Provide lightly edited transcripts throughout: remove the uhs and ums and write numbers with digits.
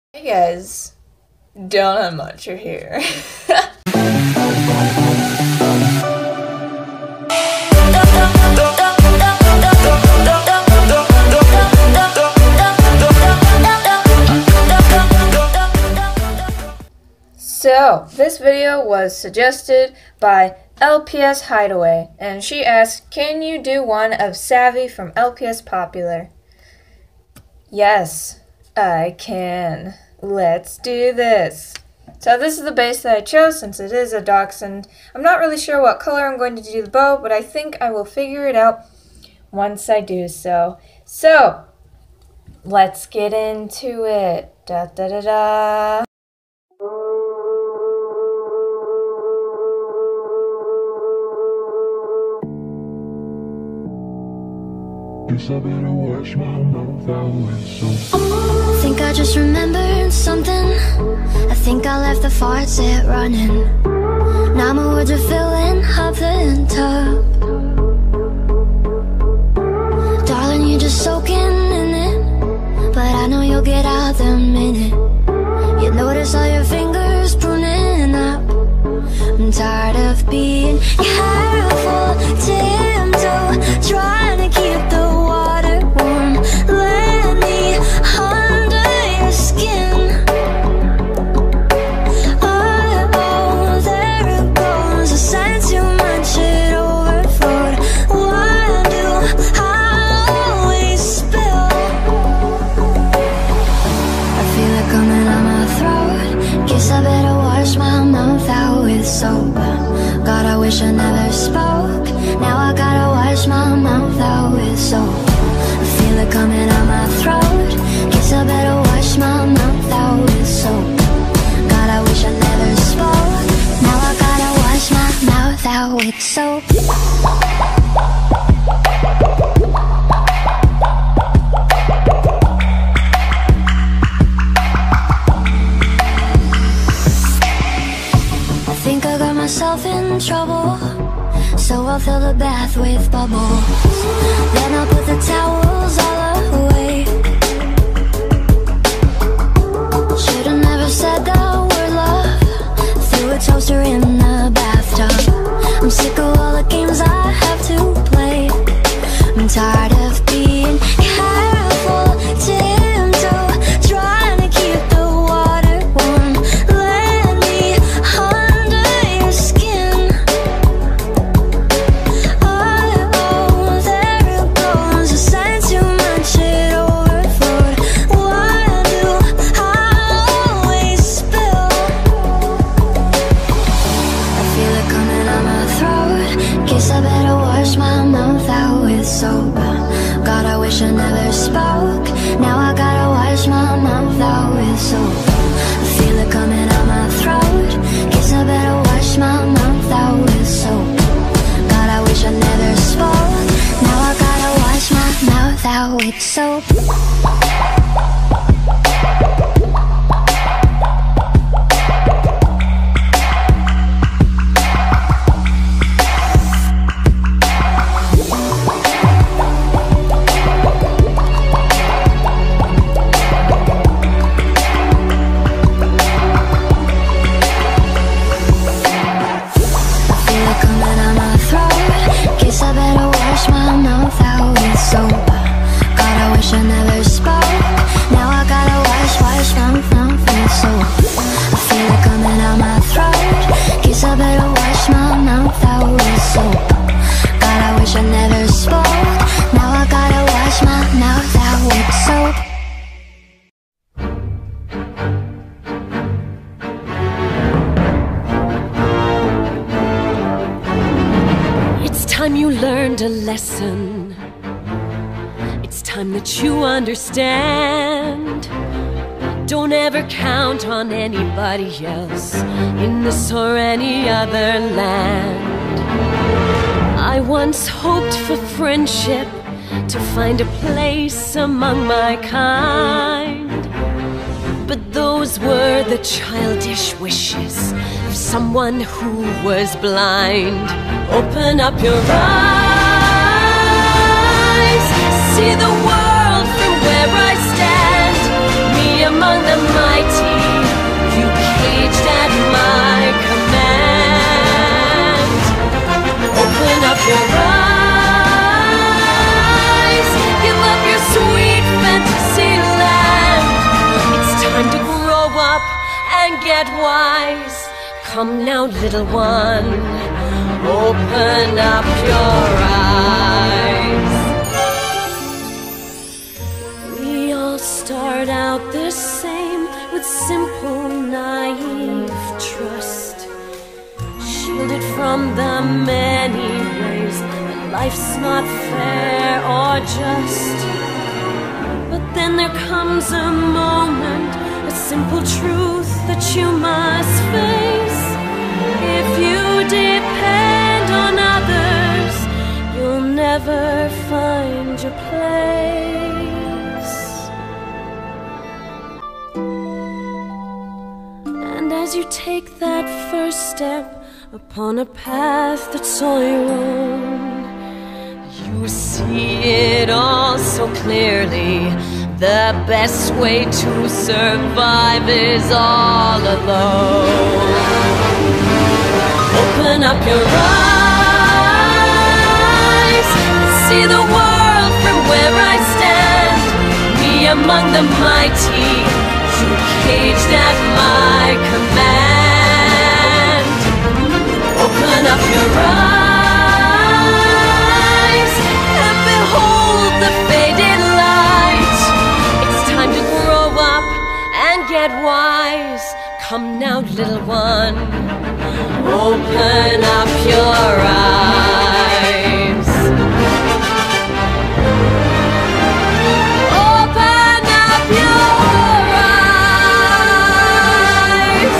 Hey guys, don't have much here. So, this video was suggested by LPS Hideaway, and she asked, can you do one of Savvy from LPS Popular? Yes, I can. Let's do this. So this is the base that I chose since it is a dachshund. I'm not really sure what color I'm going to do the bow, but I think I will figure it out once I do so. So, let's get into it. Da da da da. Guess I better wash my mouth out with soap. I think I just remembered something. I think I left the faucet running. Now my words are filling up the tub. Darling, you're just soaking in it, but I know you'll get out the minute you notice all your fingers pruning up. I'm tired of being careful, tiptoe, trying to keep the water warm. Let me under your skin. Oh, there it goes. I said too much, it overflowed. Why do I always spill? I feel it coming out my throat. Guess I better wash my mouth out with soap. God, I wish I never spoke. Now I gotta wash my mouth out with soap. I feel it coming out my throat. Guess I better wash my mouth out with soap. God, I wish I never spoke. Now I gotta wash my mouth out with soap. I think I got myself in trouble, so I'll fill the bath with bubbles. Then I'll put the towels all away. Should've never said the word love. Threw a toaster in the bathtub. I'm sick of all the games I have to play. I'm tired of being careful, tiptoe, trying to keep the water warm. Let me under your skin. Oh, there it goes. I said too much, it overflowed. Why do I always spill? I feel it coming out my throat. Guess I better wash my mouth out with soap. God, I wish I never spoke. Now I gotta wash my mouth out with soap. I feel it coming out my throat. Guess I better wash my mouth out with soap. God, I wish I never spoke. Now I gotta wash my mouth out with soap. You learned a lesson. It's time that you understand. Don't ever count on anybody else in this or any other land. I once hoped for friendship, to find a place among my kind, but those were the childish wishes of someone who was blind. Open up your eyes, see the world from where I stand, me among the mighty. and get wise. Come now, little one, open up your eyes. We all start out the same, with simple, naive trust, shielded from the many ways that life's not fair or just. But then there comes a moment, a simple truth that you must face. If you depend on others, you'll never find your place. And as you take that first step upon a path that's all your own, you see it all so clearly. The best way to survive is all alone. Open up your eyes, see the world from where I stand. Me among the mighty, you caged at my command. Open up your eyes and behold the faded light. It's time to grow up and get wise. Come now, little one, open up your eyes. Open up your eyes.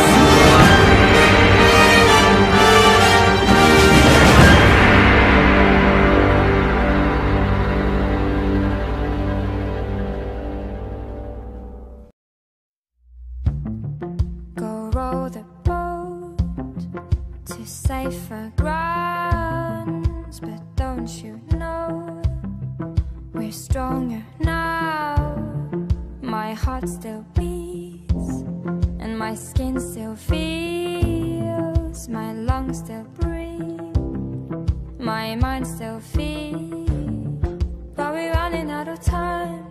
Go row the boat to safer grounds, but don't you know we're stronger now? My heart still beats and my skin still feels, my lungs still breathe, my mind still feels, but we're running out of time.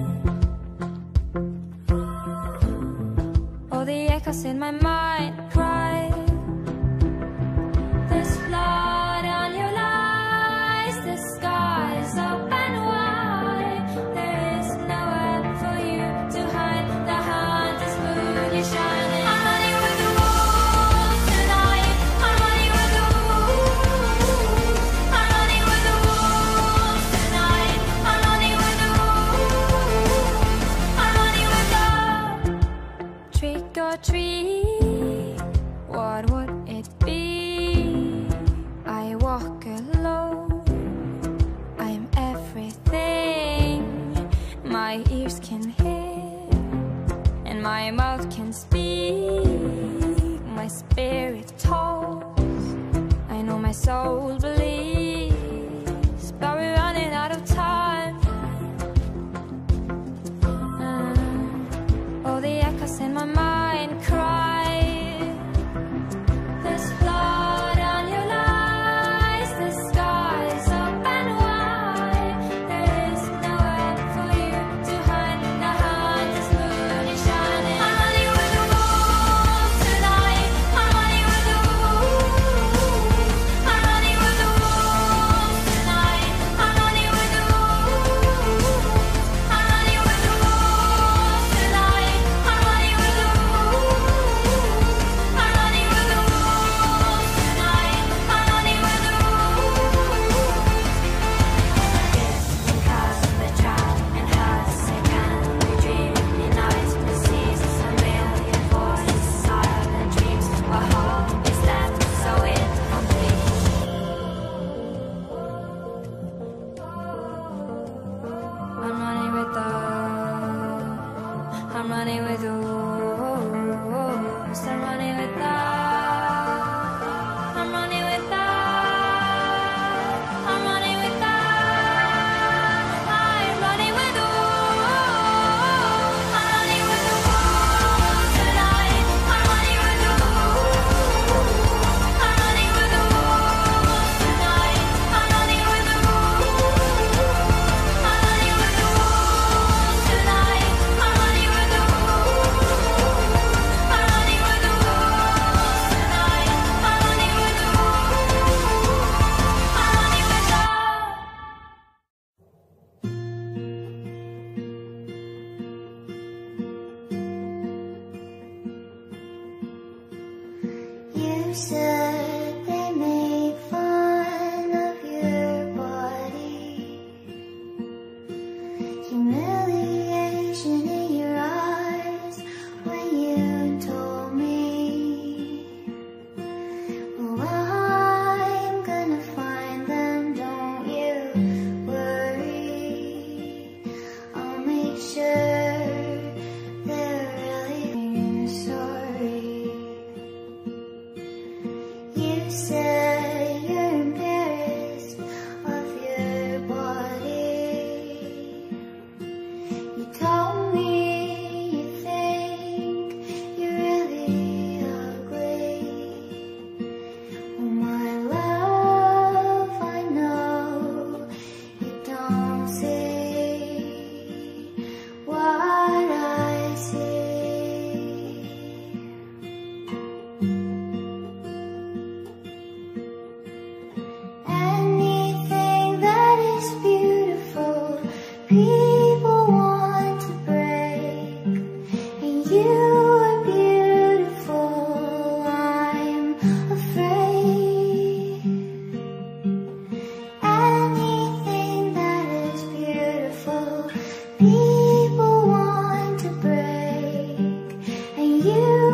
All the echoes in my mind cry, there's blood on your lies, the sky's open wide, there is nowhere for you to hide, the hunt is fully shining. I'm running with the wolves tonight, I'm running with the wolves, I'm running with the wolves tonight, I'm running with the wolves, I'm running with the trick or treat, what would it be? I walk alone, I'm everything my ears can hear and my mouth can speak, my spirit talks, I know my soul believes, but we're running out of time. All the echoes in my mind cry, there's blood on your lies, the sky's open wide, there is nowhere for you to hide, the hunt is fully shining. I'm running with the wolves tonight, I'm running with the wolves, I'm running with the wolves tonight, I'm running with the wolves, I'm running with the wolves tonight, I'm running with the wolves, I'm running with the wolves tonight, I'm running with the wolves. Cause the child and hearts they can we dream in nights and seas, a million voices, silent dreams, what hope is left so incomplete. I'm running with the, I'm running with the wolves, I'm running with the, I'm running with the, I'm running with the, I'm running with the wolves, I'm running with the wolves tonight, I'm running with the wolves, I'm running with the wolves tonight, I'm running with the wolves, I'm running with the wolves tonight, I'm running with the wolves, I'm running with said they make fun of your body, humiliation in your eyes when you told me. Well, I'm gonna find them, don't you worry. I'll make sure they're really sorry. You say you're embarrassed of your body. You told me you think you're really ugly. Oh my love, I know you don't see what I see. Anything that is beautiful, people want to break. And you are beautiful, I'm afraid. Anything that is beautiful, people want to break. And you